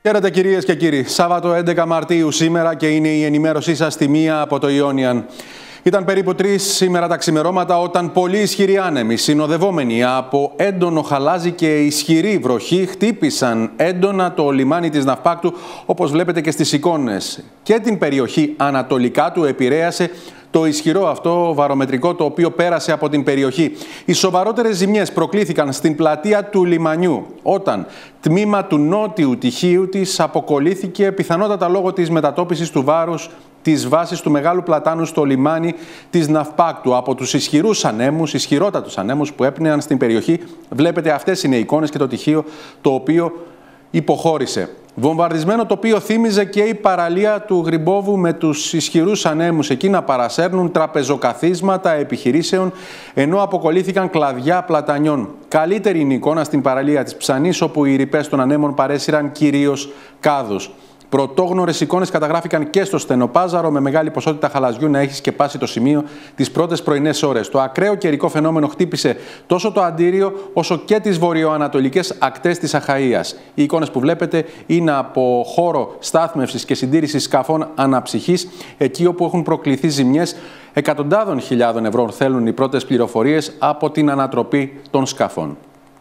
Χαίρετε κυρίες και κύριοι. Σάββατο 11 Μαρτίου σήμερα και είναι η ενημέρωσή σας στη 1 από το Ιόνιαν. Ήταν περίπου 3 σήμερα τα ξημερώματα όταν πολύ ισχυροί άνεμοι, συνοδευόμενοι από έντονο χαλάζι και ισχυρή βροχή, χτύπησαν έντονα το λιμάνι της Ναυπάκτου, όπως βλέπετε και στις εικόνες. Και την περιοχή ανατολικά του επηρέασε το ισχυρό αυτό βαρομετρικό το οποίο πέρασε από την περιοχή. Οι σοβαρότερες ζημιές προκλήθηκαν στην πλατεία του λιμανιού, όταν τμήμα του νότιου τυχείου της αποκολλήθηκε, πιθανότατα λόγω της μετατόπισης του βάρους της βάσης του Μεγάλου Πλατάνου στο λιμάνι της Ναυπάκτου από τους ισχυρότατους ανέμους που έπνεαν στην περιοχή. Βλέπετε, αυτές είναι οι εικόνες και το τυχείο το οποίο υποχώρησε. Βομβαρδισμένο τοπίο θύμιζε και η παραλία του Γρυμπόβου με τους ισχυρούς ανέμους εκεί να παρασέρνουν τραπεζοκαθίσματα επιχειρήσεων, ενώ αποκολλήθηκαν κλαδιά πλατανιών. Καλύτερη είναι η εικόνα στην παραλία της Ψανής, όπου οι ρηπές των ανέμων παρέσυραν κυρίως κάδους. Πρωτόγνωρες εικόνες καταγράφηκαν και στο Στενοπάζαρο, με μεγάλη ποσότητα χαλαζιού να έχει σκεπάσει το σημείο τις πρώτες πρωινές ώρες. Το ακραίο καιρικό φαινόμενο χτύπησε τόσο το Αντίριο όσο και τις βορειοανατολικές ακτές της Αχαΐας. Οι εικόνες που βλέπετε είναι από χώρο στάθμευσης και συντήρησης σκαφών αναψυχής, εκεί όπου έχουν προκληθεί ζημιές εκατοντάδων χιλιάδων ευρώ, θέλουν οι πρώτες πληροφορίες από την ανατροπή των σκαφών.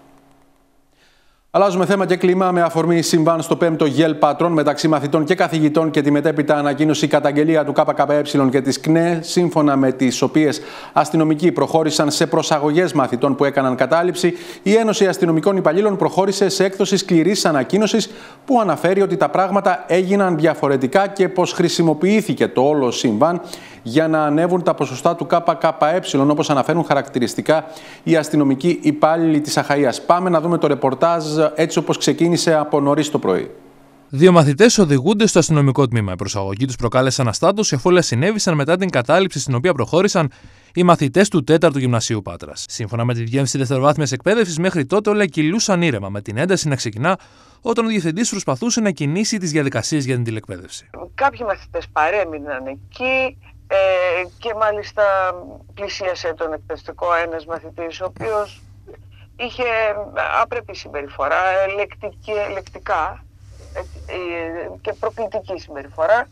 Αλλάζουμε θέμα και κλίμα με αφορμή συμβάν στο 5ο ΓΕΛ Πατρών μεταξύ μαθητών και καθηγητών και τη μετέπειτα ανακοίνωση καταγγελία του ΚΚΕ και της ΚΝΕ, σύμφωνα με τις οποίες αστυνομικοί προχώρησαν σε προσαγωγές μαθητών που έκαναν κατάληψη. Η Ένωση Αστυνομικών Υπαλλήλων προχώρησε σε έκδοση σκληρής ανακοίνωσης που αναφέρει ότι τα πράγματα έγιναν διαφορετικά και πως χρησιμοποιήθηκε το όλο συμβάν για να ανέβουν τα ποσοστά του ΚΚΕ, όπως αναφέρουν χαρακτηριστικά οι αστυνομικοί υπάλληλοι της Αχαΐας. Πάμε να δούμε το ρεπορτάζ έτσι όπως ξεκίνησε από νωρίς το πρωί. 2 μαθητές οδηγούνται στο αστυνομικό τμήμα. Η προσαγωγή τους προκάλεσε αναστάτωση, αφού όλα συνέβησαν μετά την κατάληψη στην οποία προχώρησαν οι μαθητές του 4ου Γυμνασίου Πάτρας. Σύμφωνα με τη Διεύθυνση Δευτεροβάθμιας Εκπαίδευσης, μέχρι τότε όλα κυλούσαν ήρεμα, με την ένταση να ξεκινά όταν ο διευθυντής προσπαθούσε να κινήσει τις διαδικασίες για την τηλεκπαίδευση. Κάποιοι μαθητές παρέμειναν εκεί. Και μάλιστα πλησίασε τον εκπαιδευτικό ένας μαθητής, ο οποίος είχε άπρεπη συμπεριφορά, λεκτικά και προκλητική συμπεριφορά.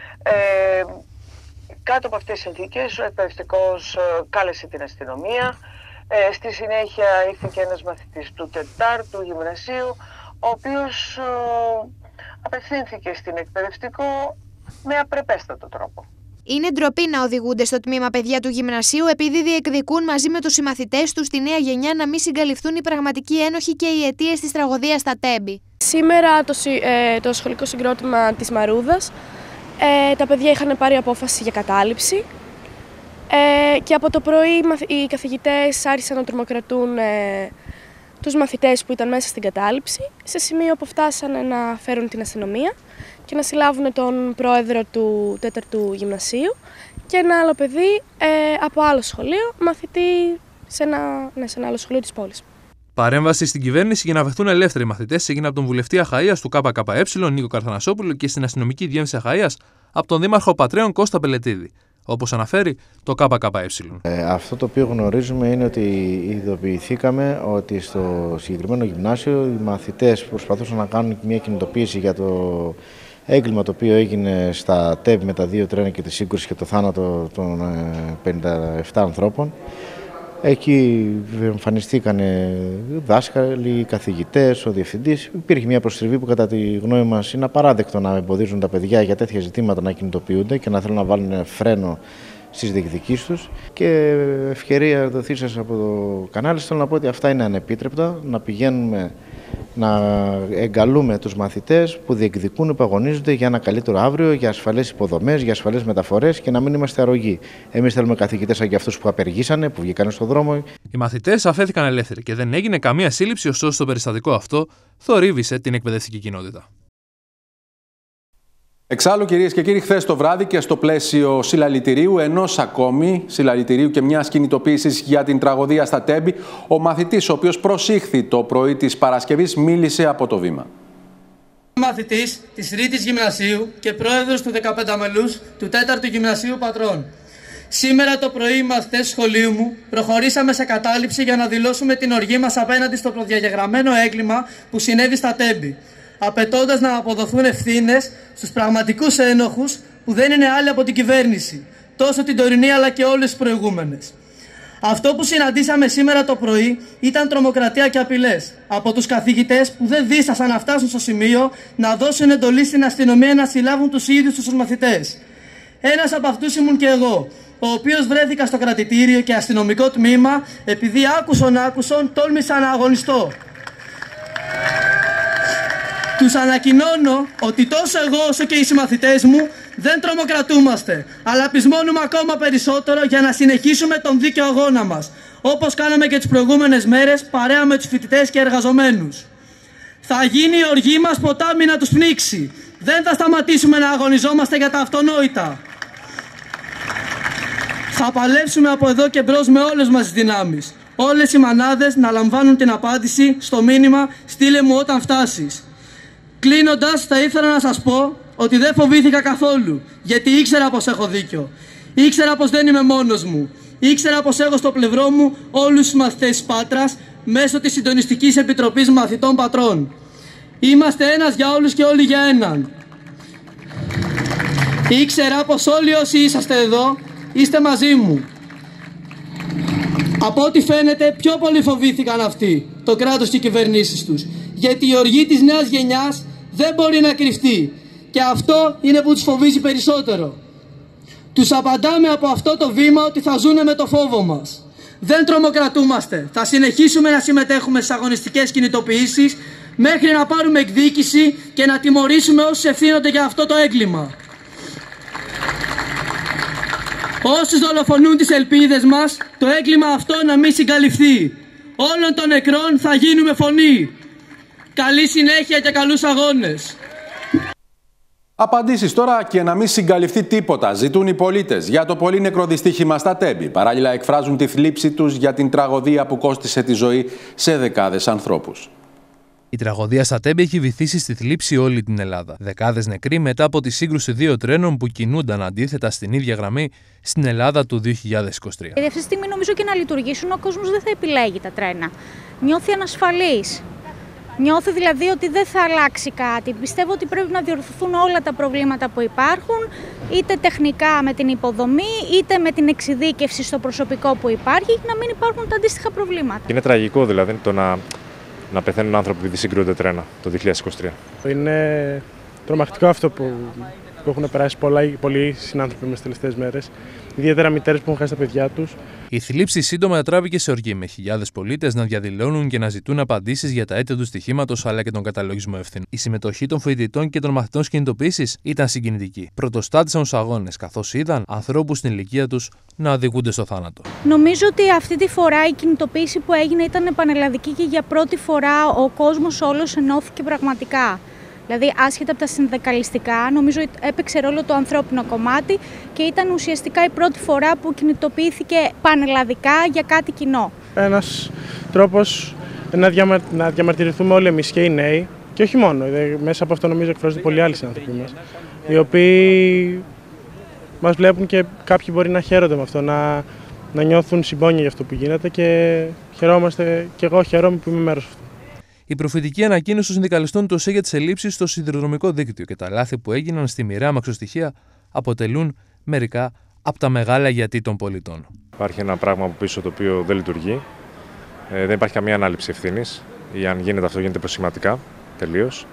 Κάτω από αυτές τις συνθήκες ο εκπαιδευτικός κάλεσε την αστυνομία. Στη συνέχεια ήρθε και ένας μαθητής του 4ου Γυμνασίου, ο οποίος απευθύνθηκε στην εκπαιδευτικό με απρεπέστατο τρόπο. Είναι ντροπή να οδηγούνται στο τμήμα παιδιά του γυμνασίου επειδή διεκδικούν μαζί με τους συμμαθητές τους τη νέα γενιά να μην συγκαλυφθούν οι πραγματικοί ένοχοι και οι αιτίες της τραγωδίας στα Τέμπη. Σήμερα το σχολικό συγκρότημα της Μαρούδας, τα παιδιά είχαν πάρει απόφαση για κατάληψη και από το πρωί οι καθηγητές άρχισαν να τρομοκρατούν τους μαθητές που ήταν μέσα στην κατάληψη, σε σημείο που φτάσανε να φέρουν την αστυνομία και να συλλάβουν τον πρόεδρο του 4ου Γυμνασίου και ένα άλλο παιδί από άλλο σχολείο, μαθητή σε ένα άλλο σχολείο της πόλης. Παρέμβαση στην κυβέρνηση για να βρεθούν ελεύθεροι μαθητές έγινε από τον βουλευτή Αχαΐας του ΚΚΕ, Νίκο Καρθανασόπουλο, και στην αστυνομική διεύθυνση Αχαΐας από τον δήμαρχο Πατρέων Κώστα Πελετίδη, όπως αναφέρει το ΚΚΕ. Αυτό το οποίο γνωρίζουμε είναι ότι ειδοποιηθήκαμε ότι στο συγκεκριμένο γυμνάσιο οι μαθητές προσπαθούσαν να κάνουν μια κινητοποίηση για το έγκλημα το οποίο έγινε στα ΤΕΠ με τα 2 τρένα και τη σύγκρουση και το θάνατο των 57 ανθρώπων. Εκεί εμφανιστήκαν δάσκαλοι, καθηγητές, ο διευθυντής. Υπήρχε μια προστριβή που κατά τη γνώμη μας είναι απαράδεκτο να εμποδίζουν τα παιδιά για τέτοια ζητήματα να κινητοποιούνται και να θέλουν να βάλουν φρένο στις διεκδικήσεις τους. Και ευκαιρία δοθεί σας από το κανάλι, θέλω να πω ότι αυτά είναι ανεπίτρεπτα, να πηγαίνουμε να εγκαλούμε τους μαθητές που διεκδικούν, που αγωνίζονται για ένα καλύτερο αύριο, για ασφαλές υποδομές, για ασφαλές μεταφορές και να μην είμαστε αρρωγοί. Εμείς θέλουμε καθηγητές σαν και αυτούς που απεργήσανε, που βγήκαν στον δρόμο. Οι μαθητές αφέθηκαν ελεύθεροι και δεν έγινε καμία σύλληψη, ωστόσο το περιστατικό αυτό θορύβησε την εκπαιδευτική κοινότητα. Εξάλλου, κυρίες και κύριοι, χθες το βράδυ και στο πλαίσιο συλλαλητηρίου, ενός ακόμη συλλαλητηρίου και μιας κινητοποίησης για την τραγωδία στα Τέμπη, ο μαθητής, ο οποίος προσήχθη το πρωί της Παρασκευής, μίλησε από το βήμα. Μαθητής της Τρίτης Γυμνασίου και πρόεδρος του 15 μελούς του 4ου Γυμνασίου Πατρών. Σήμερα το πρωί οι μαθητές σχολείου μου προχωρήσαμε σε κατάληψη για να δηλώσουμε την οργή μας απέναντι στο προδιαγεγραμμένο έγκλημα που συνέβη στα Τέμπη. απαιτώντας να αποδοθούν ευθύνες στους πραγματικούς ένοχους που δεν είναι άλλοι από την κυβέρνηση, τόσο την τωρινή αλλά και όλες τις προηγούμενες. Αυτό που συναντήσαμε σήμερα το πρωί ήταν τρομοκρατία και απειλές από τους καθηγητές που δεν δίστασαν να φτάσουν στο σημείο να δώσουν εντολή στην αστυνομία να συλλάβουν τους ίδιους τους μαθητές. Ένας από αυτούς ήμουν και εγώ, ο οποίος βρέθηκα στο κρατητήριο και αστυνομικό τμήμα επειδή άκουσον τόλμησα να αγωνιστώ. Τους ανακοινώνω ότι τόσο εγώ όσο και οι συμμαθητές μου δεν τρομοκρατούμαστε, αλλά πεισμώνουμε ακόμα περισσότερο για να συνεχίσουμε τον δίκαιο αγώνα μας, όπως κάναμε και τις προηγούμενες μέρες παρέα με τους φοιτητές και εργαζομένους. Θα γίνει η οργή μας ποτάμι να τους πνίξει. Δεν θα σταματήσουμε να αγωνιζόμαστε για τα αυτονόητα. Θα παλέψουμε από εδώ και μπρος με όλες μας τις δυνάμεις. Όλες οι μανάδες να λαμβάνουν την απάντηση στο μήνυμα «Στείλε μου όταν φτάσεις». Κλείνοντας, θα ήθελα να σας πω ότι δεν φοβήθηκα καθόλου, γιατί ήξερα πως έχω δίκιο. Ήξερα πως δεν είμαι μόνος μου. Ήξερα πως έχω στο πλευρό μου όλους τους μαθητές της Πάτρας μέσω της Συντονιστικής Επιτροπής Μαθητών Πατρών. Είμαστε ένας για όλους και όλοι για έναν. Ήξερα πως όλοι όσοι είσαστε εδώ είστε μαζί μου. Από ό,τι φαίνεται πιο πολύ φοβήθηκαν αυτοί, το κράτος και οι κυβερνήσεις τους. Γιατί η οργή της νέας γενιάς δεν μπορεί να κρυφτεί. Και αυτό είναι που τους φοβίζει περισσότερο. Τους απαντάμε από αυτό το βήμα ότι θα ζουνε με το φόβο μας. Δεν τρομοκρατούμαστε. Θα συνεχίσουμε να συμμετέχουμε στις αγωνιστικές κινητοποιήσεις μέχρι να πάρουμε εκδίκηση και να τιμωρήσουμε όσους ευθύνονται για αυτό το έγκλημα. Όσους δολοφονούν τις ελπίδες μας, το έγκλημα αυτό να μην συγκαλυφθεί. Όλων των νεκρών θα γίνουμε φωνή. Καλή συνέχεια και καλούς αγώνες. Απαντήσεις τώρα και να μην συγκαλυφθεί τίποτα ζητούν οι πολίτες για το πολύ νεκρό δυστύχημα στα Τέμπη. Παράλληλα εκφράζουν τη θλίψη τους για την τραγωδία που κόστισε τη ζωή σε δεκάδες ανθρώπους. Η τραγωδία στα Τέμπη έχει βυθίσει στη θλίψη όλη την Ελλάδα. Δεκάδες νεκροί μετά από τη σύγκρουση δύο τρένων που κινούνταν αντίθετα στην ίδια γραμμή στην Ελλάδα του 2023. Γιατί αυτή τη στιγμή νομίζω και να λειτουργήσουν ο κόσμος δεν θα επιλέγει τα τρένα. Νιώθει ανασφαλής. Νιώθει δηλαδή ότι δεν θα αλλάξει κάτι. Πιστεύω ότι πρέπει να διορθωθούν όλα τα προβλήματα που υπάρχουν, είτε τεχνικά με την υποδομή, είτε με την εξειδίκευση στο προσωπικό που υπάρχει, να μην υπάρχουν τα αντίστοιχα προβλήματα. Είναι τραγικό δηλαδή το να πεθαίνουν άνθρωποι επειδή συγκρούνται τρένα το 2023. Είναι τρομακτικό αυτό που έχουν περάσει πολλοί συνάνθρωποι μες τις τελευταίες μέρες. Ιδιαίτερα μητέρες που έχουν χάσει τα παιδιά τους. Η θλίψη σύντομα μετράβηκε σε οργή, με χιλιάδες πολίτες να διαδηλώνουν και να ζητούν απαντήσεις για τα αίτια του στοιχήματος αλλά και τον καταλογισμό ευθυνών. Η συμμετοχή των φοιτητών και των μαθητών στις κινητοποιήσεις ήταν συγκινητική. Πρωτοστάτησαν στους αγώνες, καθώς είδαν ανθρώπους στην ηλικία τους να οδηγούνται στο θάνατο. Νομίζω ότι αυτή τη φορά η κινητοποίηση που έγινε ήταν πανελλαδική και για πρώτη φορά ο κόσμος όλος ενώθηκε πραγματικά. Δηλαδή, άσχετα από τα συνδικαλιστικά, νομίζω ότι έπαιξε ρόλο το ανθρώπινο κομμάτι και ήταν ουσιαστικά η πρώτη φορά που κινητοποιήθηκε πανελλαδικά για κάτι κοινό. Ένας τρόπος να διαμαρτυρηθούμε όλοι εμείς και οι νέοι, και όχι μόνο. Μέσα από αυτό νομίζω εκφράζονται πολλοί άλλοι συνάνθρωποι μας, οι οποίοι μας βλέπουν και κάποιοι μπορεί να χαίρονται με αυτό, να νιώθουν συμπόνια για αυτό που γίνεται και χαιρόμαστε, και εγώ χαίρομαι που είμαι μέρος αυτού. Η προφητική ανακοίνωση των συνδικαλιστών του ΟΣΕ για τις ελλείψεις στο σιδηροδρομικό δίκτυο και τα λάθη που έγιναν στη μοιραία μαξοστοιχεία αποτελούν μερικά από τα μεγάλα γιατί των πολιτών. Υπάρχει ένα πράγμα από πίσω το οποίο δεν λειτουργεί. Δεν υπάρχει καμία ανάληψη ευθύνης, ή αν γίνεται αυτό γίνεται προσηματικά τελείως.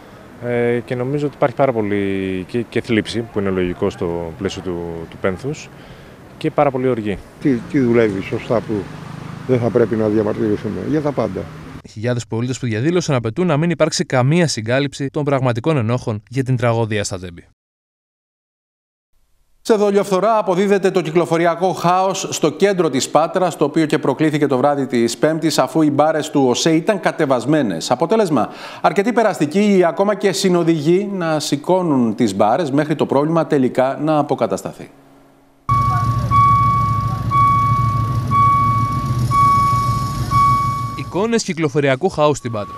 Και νομίζω ότι υπάρχει πάρα πολύ και θλίψη, που είναι λογικό στο πλαίσιο του πένθους, και πάρα πολύ οργή. Τι δουλεύει σωστά που δεν θα πρέπει να διαμαρτυρηθούμε για τα πάντα. Χιλιάδες πολίτες που διαδήλωσαν απαιτούν να μην υπάρξει καμία συγκάλυψη των πραγματικών ενόχων για την τραγωδία στα Τέμπη. Σε δολιοφθορά αποδίδεται το κυκλοφοριακό χάος στο κέντρο της Πάτρας, το οποίο και προκλήθηκε το βράδυ της Πέμπτης, αφού οι μπάρες του ΟΣΕ ήταν κατεβασμένες. Αποτέλεσμα, αρκετοί περαστικοί ή ακόμα και συνοδηγοί να σηκώνουν τις μπάρες μέχρι το πρόβλημα τελικά να αποκατασταθεί. Εικόνες κυκλοφοριακού χάους στην Πάτρα.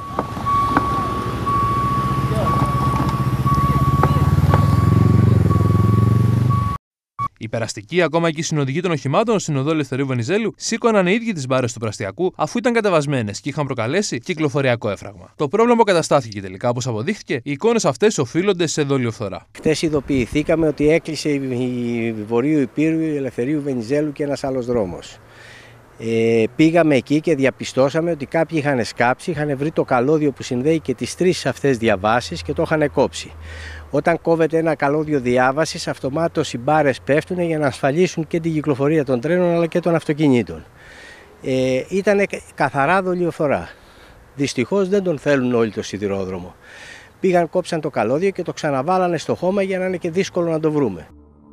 Οι περαστικοί, ακόμα και οι συνοδηγοί των οχημάτων στην οδό Ελευθερίου Βενιζέλου, σήκωναν οι ίδιοι τις μπάρες του Πραστιακού αφού ήταν κατεβασμένες και είχαν προκαλέσει κυκλοφοριακό έφραγμα. Το πρόβλημα αποκαταστάθηκε τελικά, όπως αποδείχθηκε, οι εικόνες αυτές οφείλονται σε δολιοφθορά. Χτες ειδοποιηθήκαμε ότι έκλεισε η Βορείου Υπήρου, η Ελευθερίου Βενιζέλου και ένας άλλος δρόμος. Πήγαμε εκεί και διαπιστώσαμε ότι κάποιοι είχαν σκάψει, είχαν βρει το καλώδιο που συνδέει και τις τρεις αυτές διαβάσεις και το είχαν κόψει. Όταν κόβεται ένα καλώδιο διάβασης, αυτομάτως οι μπάρες πέφτουν για να ασφαλίσουν και την κυκλοφορία των τρένων αλλά και των αυτοκινήτων. Ήταν καθαρά δολιοφθορά. Δυστυχώς δεν τον θέλουν όλοι το σιδηρόδρομο. Πήγαν, κόψαν το καλώδιο και το ξαναβάλανε στο χώμα για να είναι και δύσκολο να το βρούμε.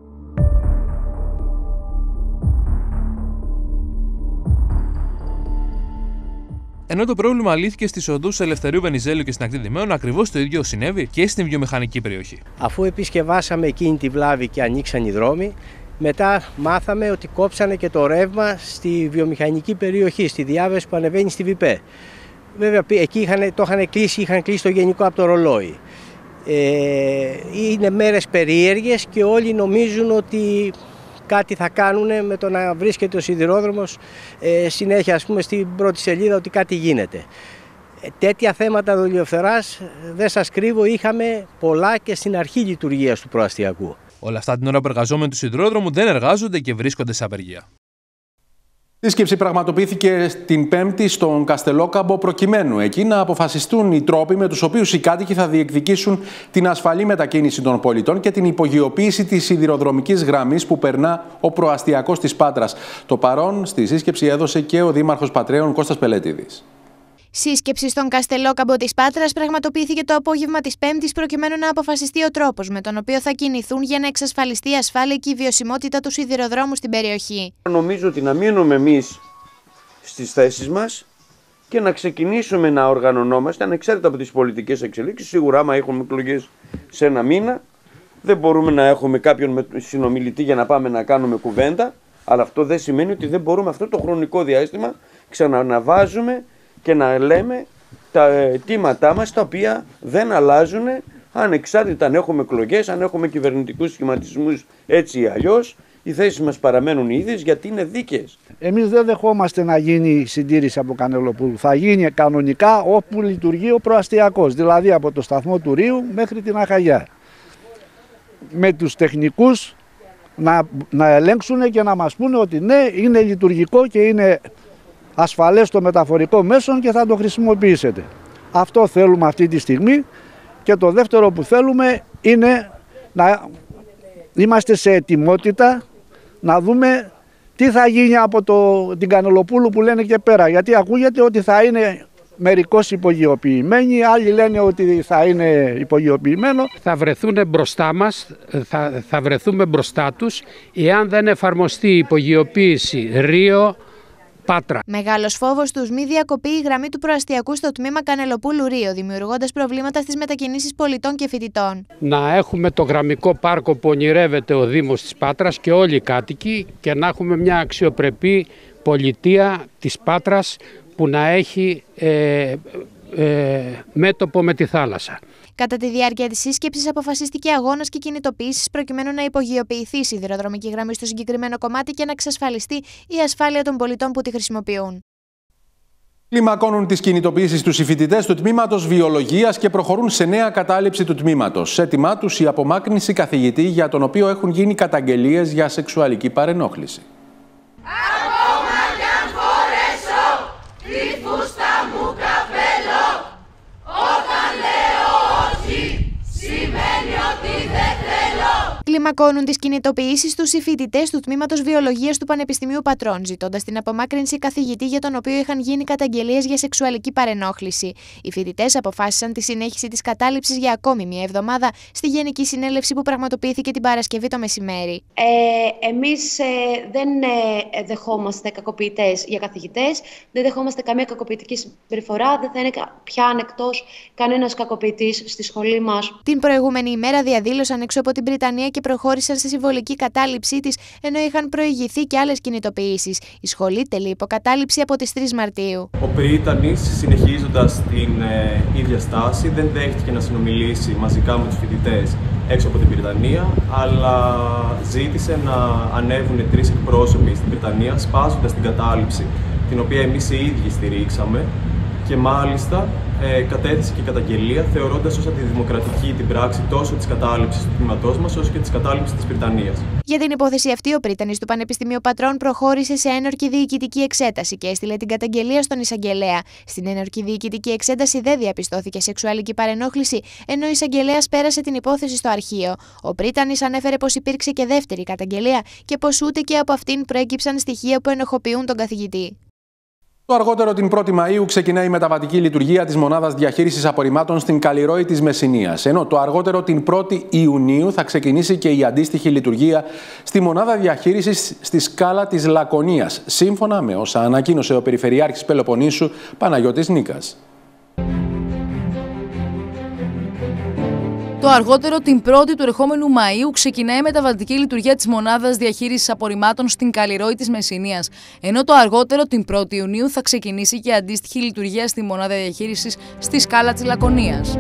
Ενώ το πρόβλημα λύθηκε στις οδούς Ελευθερίου Βενιζέλου και στην ακτή Δημαίων, ακριβώς το ίδιο συνέβη και στην βιομηχανική περιοχή. Αφού επισκευάσαμε εκείνη τη βλάβη και ανοίξαν οι δρόμοι, μετά μάθαμε ότι κόψανε και το ρεύμα στη βιομηχανική περιοχή, στη διάβαση που ανεβαίνει στη ΒΙΠΕ. Βέβαια εκεί το είχαν κλείσει το γενικό από το ρολόι. Είναι μέρες περίεργες και όλοι νομίζουν ότι κάτι θα κάνουν με το να βρίσκεται ο σιδηρόδρομος συνέχεια, ας πούμε, στην πρώτη σελίδα ότι κάτι γίνεται. Τέτοια θέματα δολιοφθοράς, δεν σας κρύβω, είχαμε πολλά και στην αρχή λειτουργίας του προαστιακού. Όλα αυτά την ώρα που εργαζόμενοι του σιδηρόδρομου δεν εργάζονται και βρίσκονται σε απεργία. Η σύσκεψη πραγματοποιήθηκε την Πέμπτη στον Καστελόκαμπο προκειμένου εκεί να αποφασιστούν οι τρόποι με τους οποίους οι κάτοικοι θα διεκδικήσουν την ασφαλή μετακίνηση των πολιτών και την υπογειοποίηση της σιδηροδρομικής γραμμής που περνά ο προαστιακός της Πάτρας. Το παρόν στη σύσκεψη έδωσε και ο Δήμαρχος Πατρέων Κώστας Πελέτηδης. Σύσκεψη στον Καστελόκαμπο της Πάτρας πραγματοποιήθηκε το απόγευμα της Πέμπτης προκειμένου να αποφασιστεί ο τρόπος με τον οποίο θα κινηθούν για να εξασφαλιστεί η ασφάλεια και η βιωσιμότητα του σιδηροδρόμου στην περιοχή. Νομίζω ότι να μείνουμε εμείς στις θέσεις μας και να ξεκινήσουμε να οργανωνόμαστε ανεξάρτητα από τις πολιτικές εξελίξεις. Σίγουρα, άμα έχουμε εκλογές σε ένα μήνα, δεν μπορούμε να έχουμε κάποιον συνομιλητή για να πάμε να κάνουμε κουβέντα, αλλά αυτό δεν σημαίνει ότι δεν μπορούμε αυτό το χρονικό διάστημα ξαναναβάζουμε και να λέμε τα αιτήματά μας, τα οποία δεν αλλάζουν ανεξάρτητα αν έχουμε εκλογές, αν έχουμε κυβερνητικούς σχηματισμούς, έτσι ή αλλιώς. Οι θέσεις μας παραμένουν οι ίδιες γιατί είναι δίκαιες. Εμείς δεν δεχόμαστε να γίνει συντήρηση από Κανελοπούλου. Θα γίνει κανονικά όπου λειτουργεί ο προαστιακός, δηλαδή από το σταθμό του Ρίου μέχρι την Αχαγιά. Με τους τεχνικούς να ελέγξουν και να μας πούνε ότι ναι, είναι λειτουργικό και είναι ασφαλές το μεταφορικό μέσο και θα το χρησιμοποιήσετε. Αυτό θέλουμε αυτή τη στιγμή και το δεύτερο που θέλουμε είναι να είμαστε σε ετοιμότητα να δούμε τι θα γίνει από την Κανελοπούλου που λένε και πέρα, γιατί ακούγεται ότι θα είναι μερικώς υπογειοποιημένοι, άλλοι λένε ότι θα είναι υπογειοποιημένο. Θα βρεθούν μπροστά μας, θα βρεθούμε μπροστά τους εάν δεν εφαρμοστεί η υπογειοποίηση Ρίο Πάτρα. Μεγάλος φόβος τους μη διακοπεί η γραμμή του προαστιακού στο τμήμα Κανελοπούλου Ρίο, δημιουργώντας προβλήματα στις μετακινήσεις πολιτών και φοιτητών. Να έχουμε το γραμμικό πάρκο που ονειρεύεται ο Δήμος της Πάτρας και όλοι οι κάτοικοι και να έχουμε μια αξιοπρεπή πολιτεία της Πάτρας που να έχει μέτωπο με τη θάλασσα. Κατά τη διάρκεια της σύσκεψης αποφασίστηκε αγώνας και κινητοποιήσεις προκειμένου να υπογειοποιηθεί η σιδηροδρομική γραμμή στο συγκεκριμένο κομμάτι και να εξασφαλιστεί η ασφάλεια των πολιτών που τη χρησιμοποιούν. Κλιμακώνουν τις κινητοποιήσεις τους οι φοιτητές του τμήματος Βιολογίας και προχωρούν σε νέα κατάληψη του τμήματος. Σε έτοιμά τους η απομάκρυνση καθηγητή για τον οποίο έχουν γίνει καταγγελίες για σεξουαλική παρενόχληση. Ακόμα κι αν φορέσω τη φούστα μου καπέλο, όταν λέω όχι, σημαίνει ότι δεν θέλω. Κλιμακώνουν τις κινητοποιήσεις τους οι φοιτητές του τμήματος Βιολογίας του Πανεπιστημίου Πατρών, ζητώντας την απομάκρυνση καθηγητή για τον οποίο είχαν γίνει καταγγελίες για σεξουαλική παρενόχληση. Οι φοιτητές αποφάσισαν τη συνέχιση της κατάληψης για ακόμη μια εβδομάδα στη Γενική Συνέλευση που πραγματοποιήθηκε την Παρασκευή το μεσημέρι. Εμείς δεν δεχόμαστε κακοποιητές για καθηγητές, δεν δεχόμαστε καμία κακοποιητική συμπεριφορά, δεν θα είναι πια ανεκτός κανένας κακοποιητής στη σχολή μας. Την προηγούμενη ημέρα διαδήλωσαν έξω από την Βρυτανία και προχώρησαν σε συμβολική κατάληψή της, ενώ είχαν προηγηθεί και άλλες κινητοποιήσεις. Η σχολή τελεί υποκατάληψη από τις 3 Μαρτίου. Ο Πρίτανης, συνεχίζοντας την ίδια στάση, δεν δέχτηκε να συνομιλήσει μαζικά με τους φοιτητές έξω από την Βρυτανία, αλλά ζήτησε να ανέβουν 3 εκπρόσωποι στην Βρυτανία, σπάζοντας την κατάληψη, την οποία εμείς οι ίδιοι στηρίξαμε, και μάλιστα κατέθεσε και καταγγελία, θεωρώντας ως αντιδημοκρατική την πράξη τόσο της κατάληψης του τμήματός μας, όσο και της κατάληψης της Βρυτανίας. Για την υπόθεση αυτή, ο πρίτανης του Πανεπιστημίου Πατρών προχώρησε σε ένορκη διοικητική εξέταση και έστειλε την καταγγελία στον εισαγγελέα. Στην ένορκη διοικητική εξέταση δεν διαπιστώθηκε σεξουαλική παρενόχληση, ενώ ο εισαγγελέας πέρασε την υπόθεση στο αρχείο. Ο πρίτανης ανέφερε πως υπήρξε και δεύτερη καταγγελία και πως ούτε και από αυτήν προέκυψαν στοιχεία που ενοχοποιούν τον καθηγητή. Το αργότερο την 1η Μαΐου ξεκινάει η μεταβατική λειτουργία της Μονάδας Διαχείρισης Απορριμμάτων στην Καλλιρόη της Μεσσηνίας, ενώ το αργότερο την 1η Ιουνίου θα ξεκινήσει και η αντίστοιχη λειτουργία στη Μονάδα Διαχείρισης στη Σκάλα της Λακωνίας, σύμφωνα με όσα ανακοίνωσε ο Περιφερειάρχης Πελοποννήσου Παναγιώτης Νίκας. Το αργότερο την 1η του ερχόμενου Μαΐου ξεκινάει η μεταβατική λειτουργία της Μονάδας Διαχείρισης Απορριμμάτων στην Καλλιρόη της Μεσσηνίας, ενώ το αργότερο την 1η Ιουνίου θα ξεκινήσει και αντίστοιχη λειτουργία στη Μονάδα Διαχείρισης στη Σκάλα της Λακωνίας.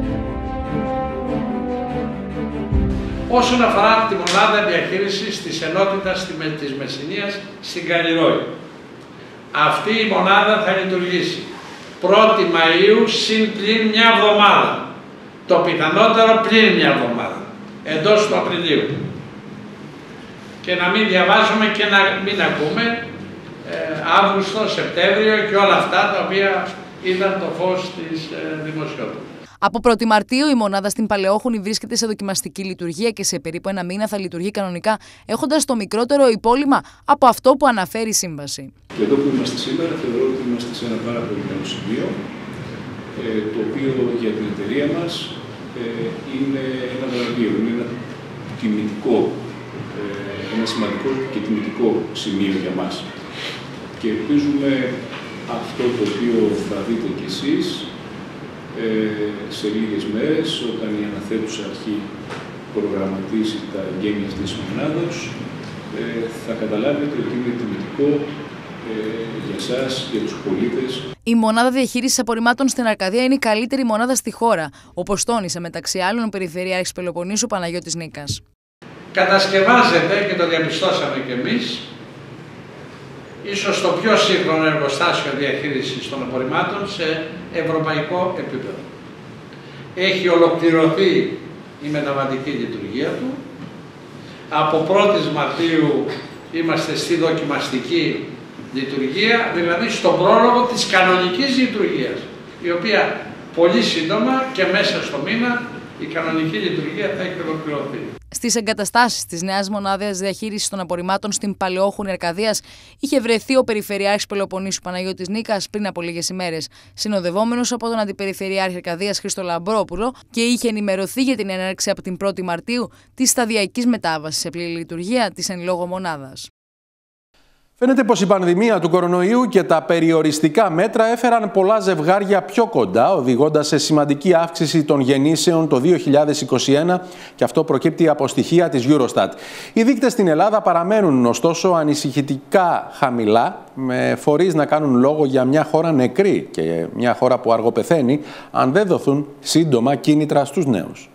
Όσον αφορά τη Μονάδα Διαχείρισης της Ενότητας της Μεσσηνίας στην Καλλιρόη, αυτή η μονάδα θα λειτουργήσει 1η Μαΐου συν πλην μια εβδομάδα. Το πιθανότερο πλην μια εβδομάδα, εντός του Απριλίου. Και να μην διαβάζουμε και να μην ακούμε Αύγουστο, Σεπτέμβριο και όλα αυτά τα οποία είδαν το φως της δημοσιότητας. Από 1η Μαρτίου η μονάδα στην Παλαιόχουνη βρίσκεται σε δοκιμαστική λειτουργία και σε περίπου 1 μήνα θα λειτουργεί κανονικά, έχοντας το μικρότερο υπόλοιμα από αυτό που αναφέρει η σύμβαση. Και εδώ που είμαστε σήμερα θεωρώ ότι είμαστε σε ένα πάρα πολύ καλό σημείο, το οποίο για την εταιρεία μας είναι ένα βραβείο, είναι ένα τιμητικό, ένα σημαντικό και τιμητικό σημείο για μας. Και ελπίζουμε αυτό το οποίο θα δείτε κι εσείς σε λίγες μέρες, όταν η αναθέτουσα αρχή προγραμματίσει τα εγγένεια αυτής της μονάδας, θα καταλάβετε ότι είναι τιμητικό για εσάς, για τους πολίτες. Η Μονάδα Διαχείρισης Απορριμμάτων στην Αρκαδία είναι η καλύτερη μονάδα στη χώρα, όπως τόνισε μεταξύ άλλων ο Περιφερειάρχης Πελοποννήσου Παναγιώτης Νίκας. Κατασκευάζεται, και το διαπιστώσαμε κι εμείς, ίσως το πιο σύγχρονο εργοστάσιο διαχείρισης των απορριμμάτων σε ευρωπαϊκό επίπεδο. Έχει ολοκληρωθεί η μεταβατική λειτουργία του. Από 1η Μαρτίου είμαστε στη δοκιμαστική λειτουργία, δηλαδή στον πρόλογο της κανονικής λειτουργίας, η οποία πολύ σύντομα και μέσα στο μήνα η κανονική λειτουργία θα έχει ολοκληρωθεί. Στις εγκαταστάσεις της νέας μονάδας διαχείρισης των απορριμμάτων στην Παλαιόχουνη Αρκαδίας είχε βρεθεί ο Περιφερειάρχης Πελοποννήσου Παναγιώτης Νίκας πριν από λίγες ημέρες, συνοδευόμενος από τον Αντιπεριφερειάρχη Αρκαδίας Χρήστο Λαμπρόπουλο, και είχε ενημερωθεί για την έναρξη από την 1η Μαρτίου της σταδιακής μετάβασης σε πλήρη λειτουργία της εν λόγω μονάδας. Φαίνεται πως η πανδημία του κορονοϊού και τα περιοριστικά μέτρα έφεραν πολλά ζευγάρια πιο κοντά, οδηγώντας σε σημαντική αύξηση των γεννήσεων το 2021, και αυτό προκύπτει από στοιχεία της Eurostat. Οι δείκτες στην Ελλάδα παραμένουν ωστόσο ανησυχητικά χαμηλά, με φορείς να κάνουν λόγο για μια χώρα νεκρή και μια χώρα που αργοπεθαίνει, αν δεν δοθούν σύντομα κίνητρα στους νέους.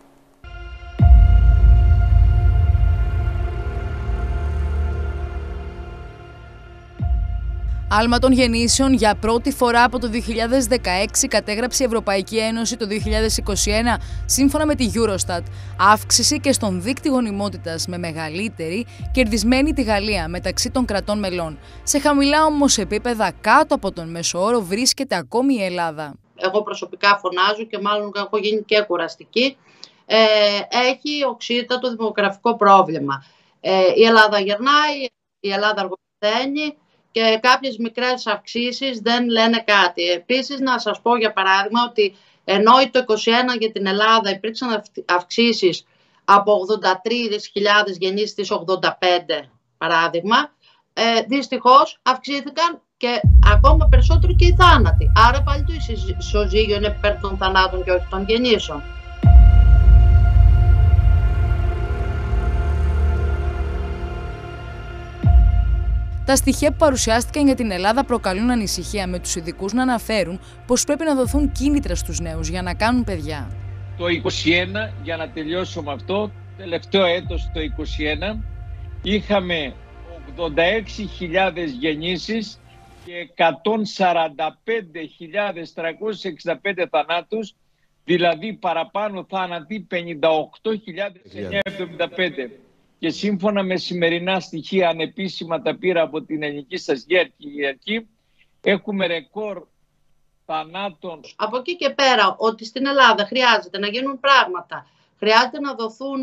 Άλμα των γεννήσεων για πρώτη φορά από το 2016 κατέγραψε η Ευρωπαϊκή Ένωση το 2021, σύμφωνα με τη Eurostat. Αύξηση και στον δείκτη γονιμότητας, με μεγαλύτερη κερδισμένη τη Γαλλία μεταξύ των κρατών μελών. Σε χαμηλά όμως επίπεδα, κάτω από τον μέσο όρο, βρίσκεται ακόμη η Ελλάδα. Εγώ προσωπικά φωνάζω και μάλλον έχω γίνει και κουραστική. Έχει οξύτατο το δημογραφικό πρόβλημα. Η Ελλάδα γερνάει, η Ελλάδα αργοπεθαίνει και κάποιες μικρές αυξήσεις δεν λένε κάτι. Επίσης, να σας πω για παράδειγμα ότι ενώ το 2021 για την Ελλάδα υπήρξαν αυξήσεις από 83.000 γεννήσεις στις 85 παράδειγμα, δυστυχώς αυξήθηκαν και ακόμα περισσότερο και οι θάνατοι. Άρα πάλι το ισοζύγιο είναι υπέρ των θανάτων και όχι των γεννήσεων. Τα στοιχεία που παρουσιάστηκαν για την Ελλάδα προκαλούν ανησυχία, με τους ειδικούς να αναφέρουν πως πρέπει να δοθούν κίνητρα στους νέους για να κάνουν παιδιά. το 2021, για να τελειώσω με αυτό, τελευταίο έτος το 2021, είχαμε 86.000 γεννήσεις και 145.365 θανάτους, δηλαδή παραπάνω θάνατοι 58.975. Και σύμφωνα με σημερινά στοιχεία ανεπίσημα τα πήρα από την ελληνική στρατιωτική, έχουμε ρεκόρ θανάτων. Από εκεί και πέρα ότι στην Ελλάδα χρειάζεται να γίνουν πράγματα, χρειάζεται να δοθούν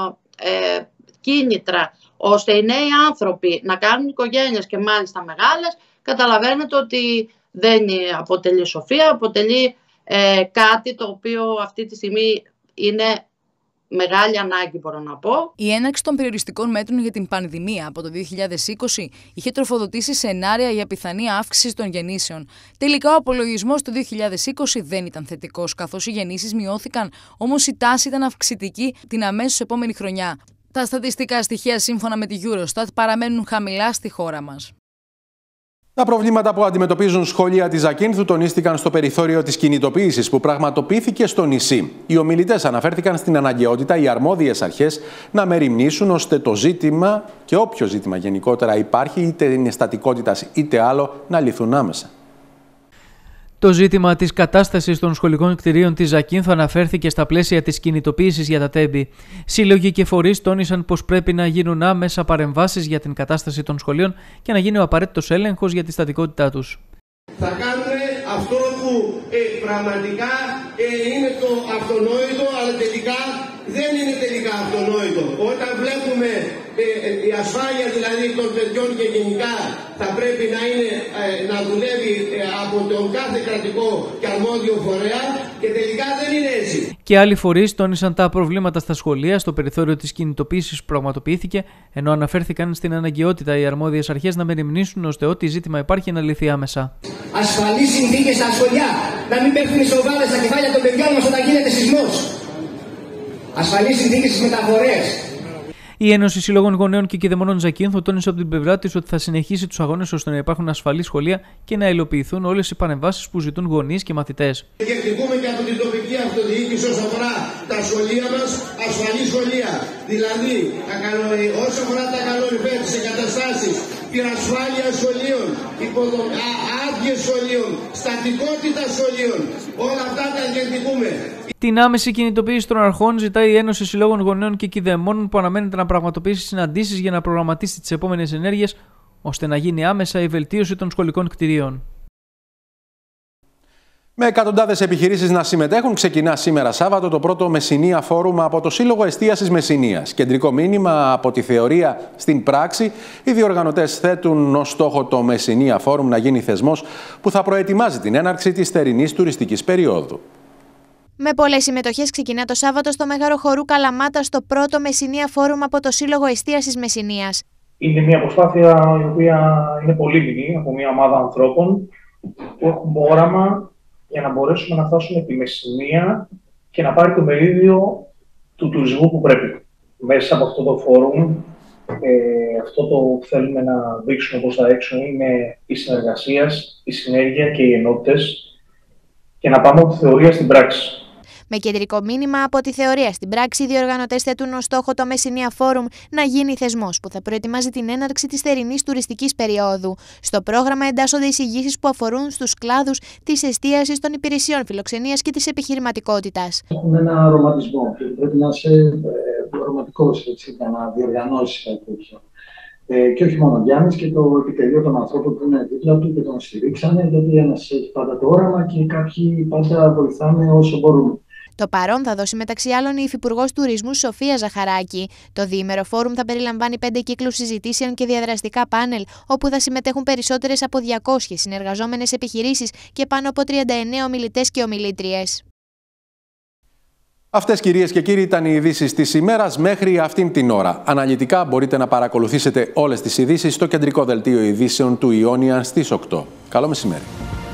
κίνητρα ώστε οι νέοι άνθρωποι να κάνουν οικογένειες και μάλιστα μεγάλες, καταλαβαίνετε ότι δεν αποτελεί σοφία, αποτελεί κάτι το οποίο αυτή τη στιγμή είναι μεγάλη ανάγκη, μπορώ να πω. Η έναρξη των περιοριστικών μέτρων για την πανδημία από το 2020 είχε τροφοδοτήσει σενάρια για πιθανή αύξηση των γεννήσεων. Τελικά ο απολογισμός του 2020 δεν ήταν θετικός, καθώς οι γεννήσεις μειώθηκαν, όμως η τάση ήταν αυξητική την αμέσως επόμενη χρονιά. Τα στατιστικά στοιχεία σύμφωνα με τη Eurostat παραμένουν χαμηλά στη χώρα μας. Τα προβλήματα που αντιμετωπίζουν σχολεία της Ζακίνθου τονίστηκαν στο περιθώριο της κινητοποίησης που πραγματοποιήθηκε στο νησί. Οι ομιλητές αναφέρθηκαν στην αναγκαιότητα οι αρμόδιες αρχές να μεριμνήσουν ώστε το ζήτημα και όποιο ζήτημα γενικότερα υπάρχει, είτε είναι στατικότητας είτε άλλο, να λυθούν άμεσα. Το ζήτημα της κατάστασης των σχολικών κτηρίων της Ζακίνθου αναφέρθηκε στα πλαίσια της κινητοποίησης για τα τέμπη. Σύλλογοι και φορείς τόνισαν πως πρέπει να γίνουν άμεσα παρεμβάσεις για την κατάσταση των σχολείων και να γίνει ο απαραίτητος έλεγχος για τη στατικότητά τους. Θα κάνουμε αυτό που πραγματικά είναι το αυτονόητο, αλλά τελικά δεν είναι τελικά αυτονόητο. Όταν βλέπουμε η ασφάλεια δηλαδή των παιδιών και γενικά θα πρέπει να δουλεύει από τον κάθε κρατικό και αρμόδιο φορέα και τελικά δεν είναι έτσι. Και άλλοι φορείς τόνισαν τα προβλήματα στα σχολεία στο περιθώριο της κινητοποίησης που πραγματοποιήθηκε, ενώ αναφέρθηκαν στην αναγκαιότητα οι αρμόδιες αρχές να μεριμνήσουν ώστε ό,τι ζήτημα υπάρχει να λυθεί άμεσα. Ασφαλείς συνθήκες στα σχολεία, να μην πέφτουν οι σοβάδες στα κεφάλια των παιδιών μας όταν γίνεται σεισμός. Ασφαλείς συνθήκες στις μεταφορές. Η Ένωση Συλλόγων Γονέων και Κηδεμόνων Ζακίνθου τόνισε από την πλευρά της ότι θα συνεχίσει τους αγώνες ώστε να υπάρχουν ασφαλή σχολεία και να υλοποιηθούν όλες οι παρεμβάσεις που ζητούν γονείς και μαθητές. Διεκδικούμε και από την τοπική αυτοδιοίκηση όσον αφορά τα σχολεία μας, ασφαλή σχολεία. Δηλαδή, όσον αφορά τα καλοριφέρ, τις εγκαταστάσεις, την ασφάλεια σχολείων, άδειες σχολείων, στατικότητα σχολείων, όλα αυτά τα διεκδικούμε. Την άμεση κινητοποίηση των αρχών ζητάει η Ένωση Συλλόγων Γονέων και Κηδεμόνων που αναμένεται να πραγματοποιήσει συναντήσεις για να προγραμματίσει τις επόμενες ενέργειες ώστε να γίνει άμεσα η βελτίωση των σχολικών κτηρίων. Με εκατοντάδες επιχειρήσεις να συμμετέχουν, ξεκινά σήμερα Σάββατο το πρώτο Μεσσηνία Φόρουμ από το Σύλλογο Εστίασης Μεσσηνίας. Κεντρικό μήνυμα από τη θεωρία στην πράξη, οι διοργανωτές θέτουν ως στόχο το Μεσσηνία Φόρουμ να γίνει θεσμός που θα προετοιμάζει την έναρξη της θερινής τουριστικής περίοδου. Με πολλές συμμετοχές ξεκινά το Σάββατο στο Μέγαρο Χορού Καλαμάτα στο πρώτο Μεσσηνία Φόρουμ από το Σύλλογο Εστίασης Μεσσηνίας. Είναι μια προσπάθεια η οποία είναι πολύμηνη από μια ομάδα ανθρώπων που έχουν όραμα για να μπορέσουμε να φτάσουμε τη Μεσσηνία και να πάρει το μερίδιο του τουρισμού που πρέπει. Μέσα από αυτό το φόρουμ, αυτό το που θέλουμε να δείξουμε προς τα έξω είναι η συνεργασία, η συνέργεια και οι ενότητες και να πάμε από τη θεωρία στην πράξη. Με κεντρικό μήνυμα από τη θεωρία στην πράξη, οι διοργανωτές θέτουν ως στόχο το Μεσσηνία Φόρουμ να γίνει θεσμός που θα προετοιμάζει την έναρξη της θερινής τουριστικής περίοδου. Στο πρόγραμμα εντάσσονται εισηγήσεις που αφορούν στους κλάδους της εστίασης, των υπηρεσιών φιλοξενίας και της επιχειρηματικότητας. Έχουμε ένα ρομαντισμό και πρέπει να είσαι ρομαντικός για να διοργανώσεις κάτι τέτοιο. Και όχι μόνο ο Γιάννης και το επιτελείο των ανθρώπων που είναι δίπλα του και τον στηρίξανε, γιατί ένας έχει πάντα το όραμα και κάποιοι πάντα βοηθάνε όσο μπορούν. Το παρόν θα δώσει μεταξύ άλλων η Υφυπουργός Τουρισμού Σοφία Ζαχαράκη. Το διήμερο φόρουμ θα περιλαμβάνει 5 κύκλους συζητήσεων και διαδραστικά πάνελ, όπου θα συμμετέχουν περισσότερες από 200 συνεργαζόμενες επιχειρήσεις και πάνω από 39 ομιλητές και ομιλήτριες. Αυτές, κυρίες και κύριοι, ήταν οι ειδήσεις της ημέρας μέχρι αυτήν την ώρα. Αναλυτικά μπορείτε να παρακολουθήσετε όλες τις ειδήσεις στο κεντρικό δελτίο ειδήσεων του Ιόνια στις 8. Καλό μεσημέρι.